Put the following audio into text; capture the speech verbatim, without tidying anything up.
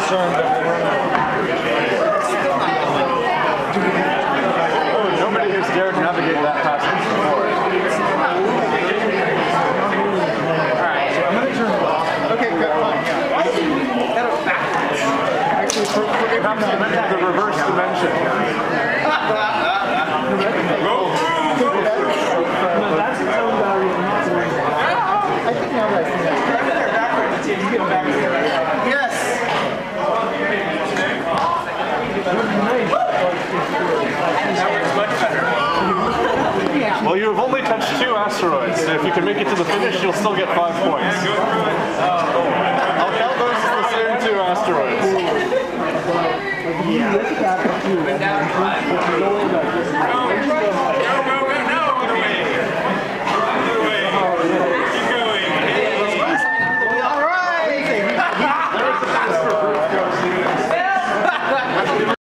concerned that they weren't. Oh, nobody has dared navigate that passage before. Alright, so I'm going to turn it off. Okay, good. Fine. That was backwards. Actually, for, for Perhaps the, the reverse dimension. no, that's its own value. I'm not worried about it. I think now that I see that. They're backwards. You get them backwards. Yes. That works much better. Well, you have only touched two asteroids, so if you can make it to the finish, you'll still get five points.